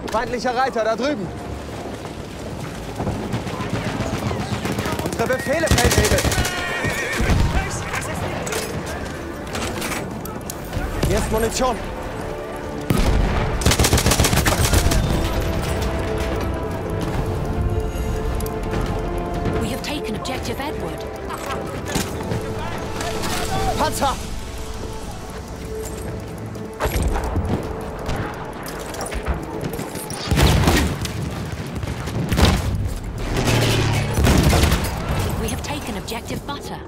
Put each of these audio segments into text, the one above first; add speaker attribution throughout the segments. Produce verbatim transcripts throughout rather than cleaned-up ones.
Speaker 1: Feindlicher Reiter da drüben. Unsere Befehle, Feldwebel. Hier ist Munition.
Speaker 2: We have taken Objective Edward.
Speaker 1: Panzer!
Speaker 2: We have taken Objective Butter.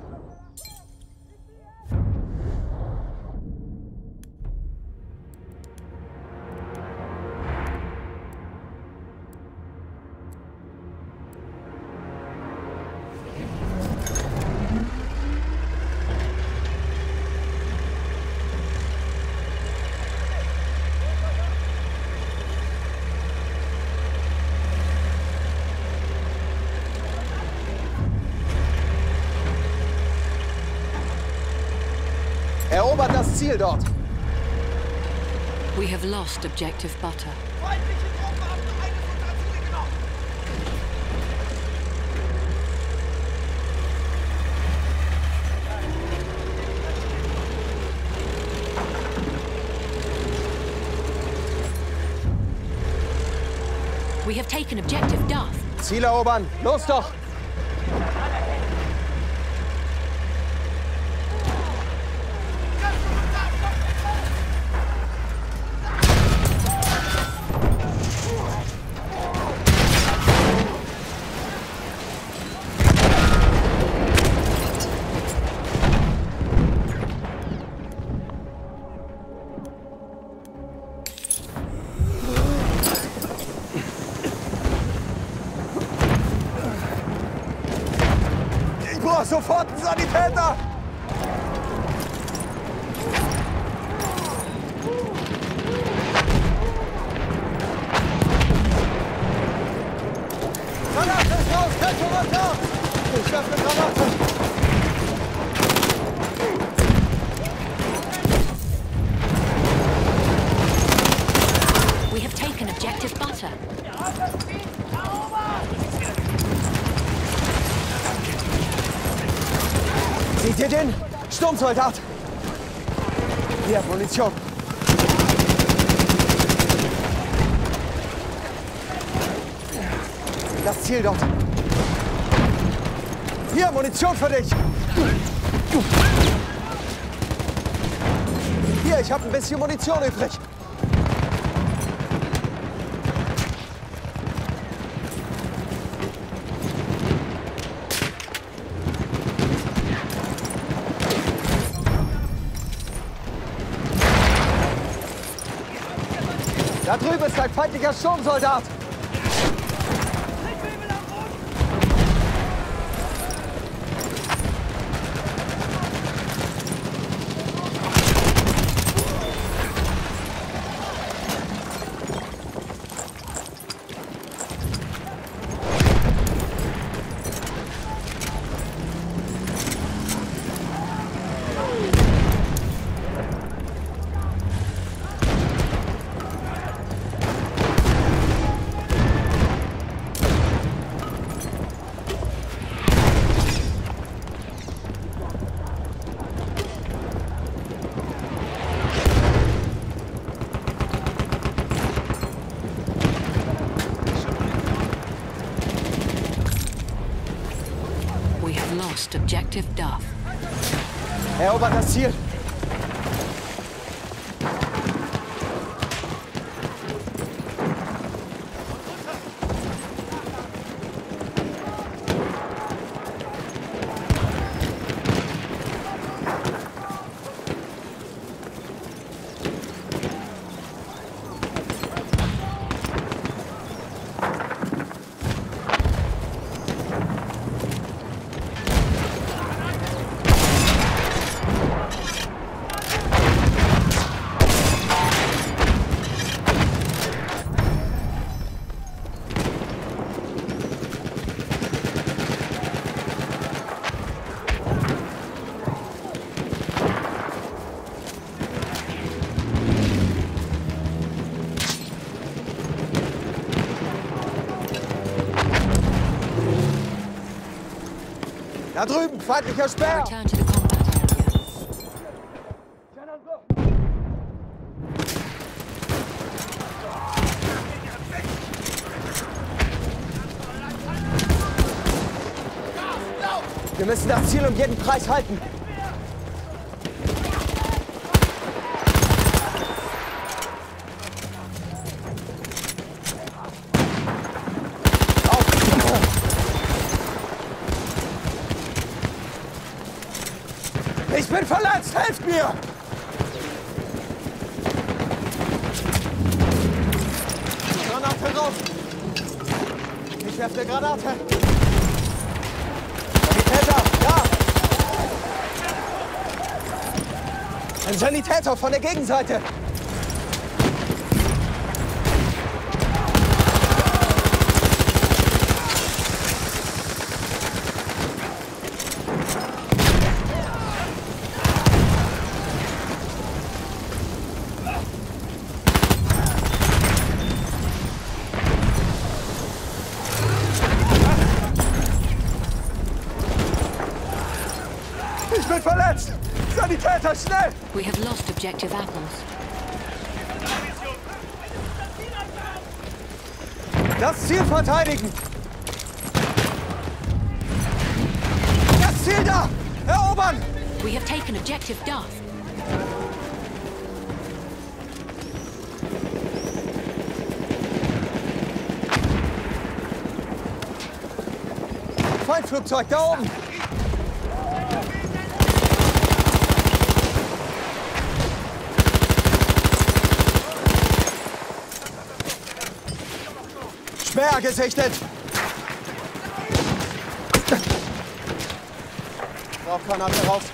Speaker 1: Erobert das Ziel dort.
Speaker 2: We have lost Objective Butter.
Speaker 3: Feindliche Truppen haben eine von Artillerie genommen.
Speaker 2: We have taken Objective Duff.
Speaker 1: Ziel erobern. Los doch. Ich brauche sofort einen Sanitäter! Granate ist raus! Ketchup! Ich werfe eine Granate!
Speaker 2: We have taken Objective Butter.
Speaker 1: Seht ihr den? Sturmsoldat! Hier, Munition. Das Ziel dort. Hier, Munition für dich. Hier, ich habe ein bisschen Munition übrig. Da drüben ist ein feindlicher Sturmsoldat.
Speaker 2: We have lost Objective Duff.
Speaker 1: Erobert das Ziel. Da drüben, feindlicher Speer!
Speaker 2: Return to the combat area.
Speaker 1: Wir müssen das Ziel um jeden Preis halten. Ich bin verletzt! Helft mir! Granate raus! Ich werfe eine Granate! Sanitäter! Ja! Ein Sanitäter von der Gegenseite! Ich bin verletzt! Sanitäter, schnell!
Speaker 2: We have lost objective apples.
Speaker 1: Das Ziel verteidigen! Das Ziel da! Erobern!
Speaker 2: We have taken objective Duff.
Speaker 1: Feindflugzeug da oben! Speer gesichtet! Rauchgranate raus!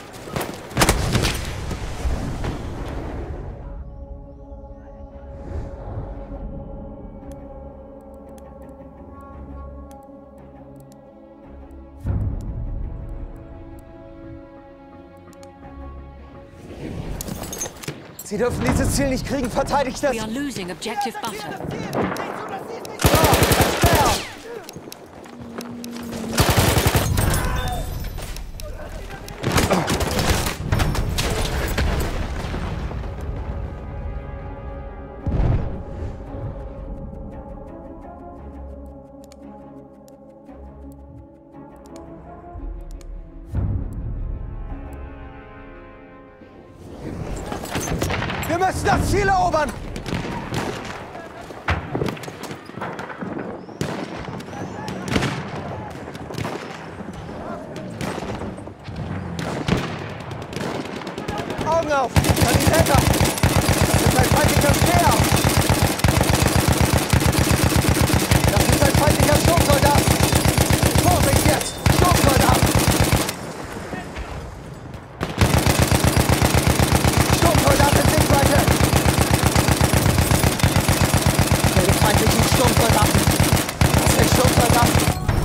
Speaker 1: Sie dürfen dieses Ziel nicht kriegen, verteidigt es!
Speaker 2: We are losing objective butter.
Speaker 1: Wir müssen das Ziel erobern! Augen auf! Sanitäter! Das ist ein feindlicher Speer! Das ist ein feindlicher Sturmsoldat! Vorsicht jetzt! Sturmsoldat! Sturmsoldat in Sichtweite! Die feindlichen Sturmsoldaten! Das sind Sturmsoldaten!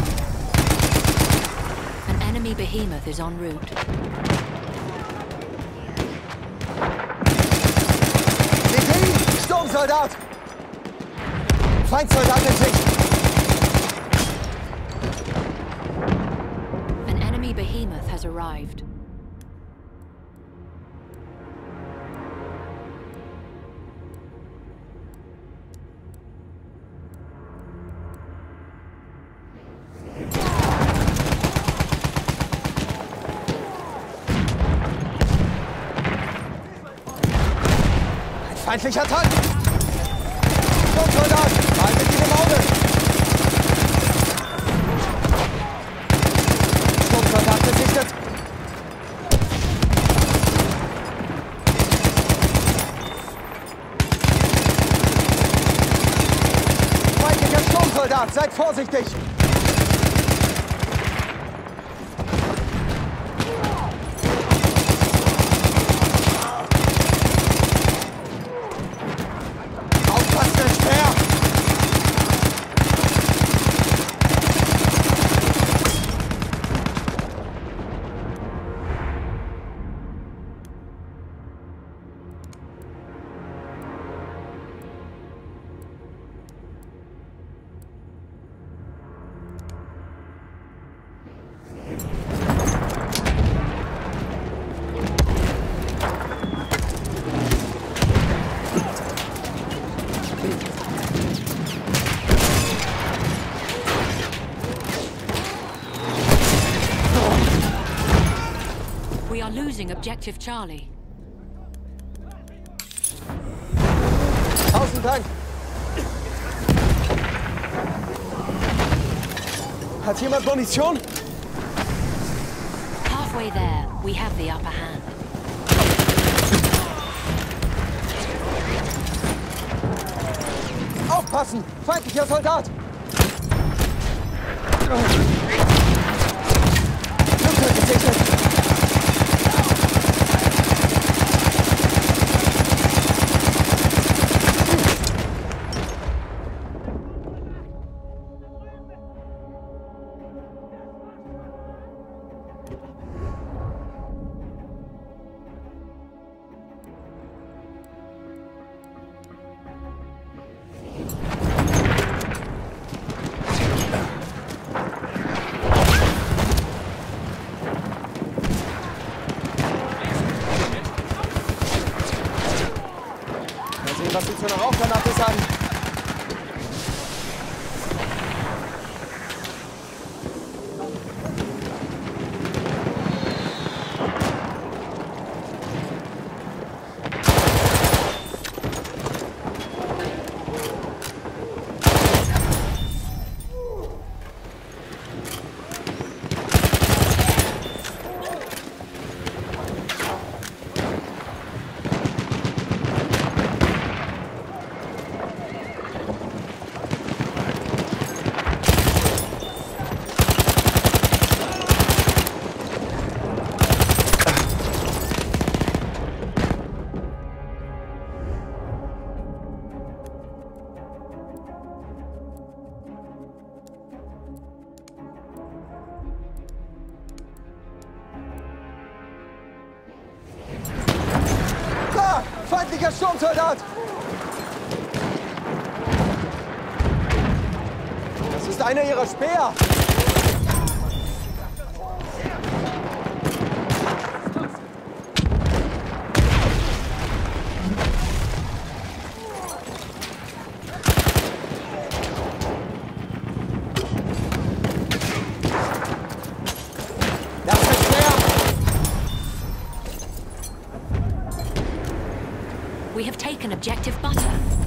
Speaker 2: An enemy behemoth is en route.
Speaker 1: Sturmsoldat! Feindsoldat in Sicht!
Speaker 2: An enemy behemoth has arrived.
Speaker 1: Ein feindlicher Tank! Sturmsoldat! Haltet ihn im Auge! Sturmsoldat gesichtet! Feindlicher Sturmsoldat! Seid vorsichtig!
Speaker 2: objective Charlie.
Speaker 1: Außentank. Hat jemand Munition?
Speaker 2: Halfway there, we have the upper hand.
Speaker 1: Aufpassen! Feindlicher Soldat! Flugzeug gesichtet! Was Sie zu einer Rauchgranate sagen. Feindlicher Sturmsoldat! Das ist einer ihrer Speer! Das ist Speer!
Speaker 2: We have taken objective butter.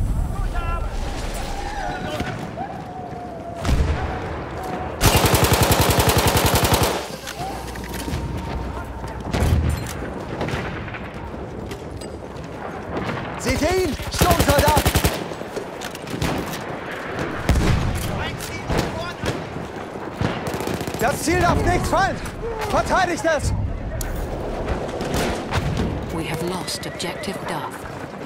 Speaker 1: Seht ihr ihn? Sturmsoldat! Das Ziel darf nicht fallen! Verteidigt es!
Speaker 2: We have lost objective Duff.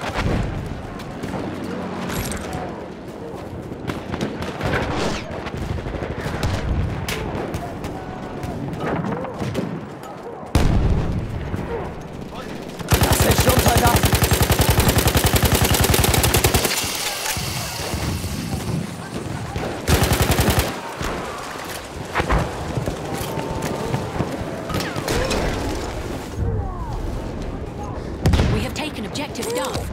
Speaker 2: Objective Duff.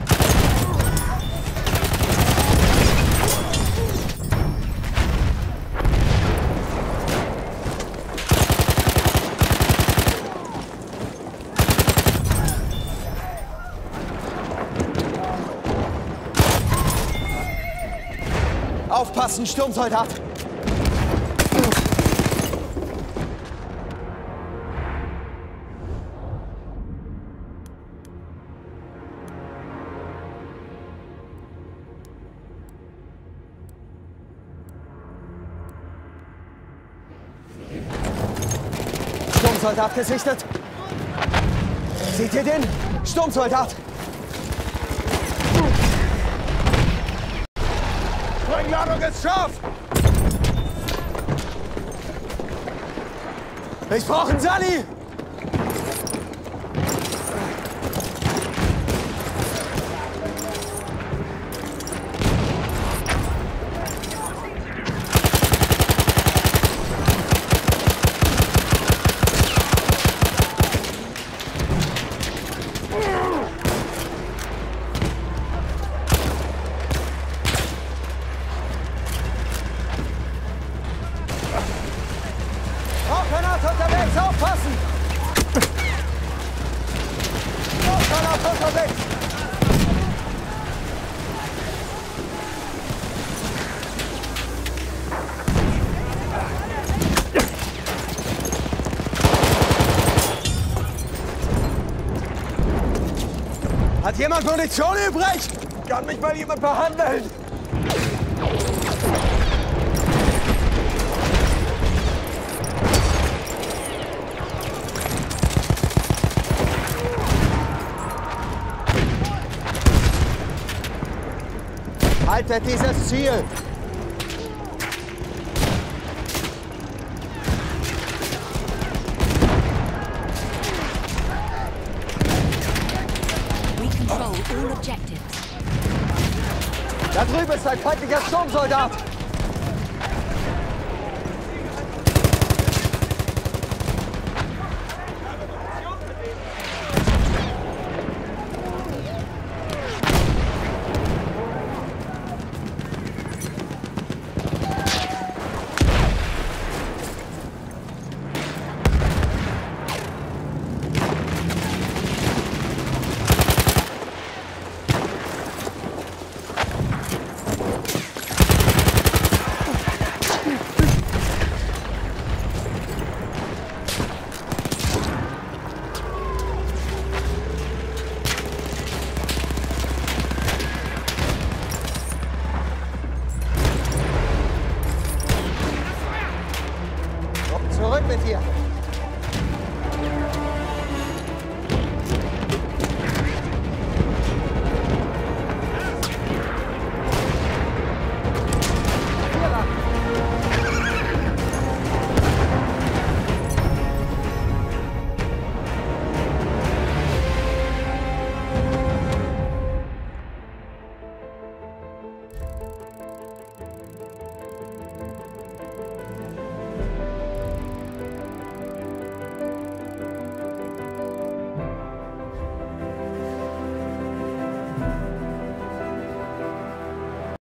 Speaker 1: Aufpassen, Sturmsoldat! Sturmsoldat gesichtet! Seht ihr den? Sturmsoldat! Sprengladung ist scharf! Ich brauche einen Sally! Rauchgranate unterwegs, aufpassen! jemand Munition übrig?
Speaker 3: Kann mich mal jemand behandeln?
Speaker 1: Haltet dieses Ziel!
Speaker 2: We control all objectives.
Speaker 1: Da drüben ist ein feindlicher Sturmsoldat!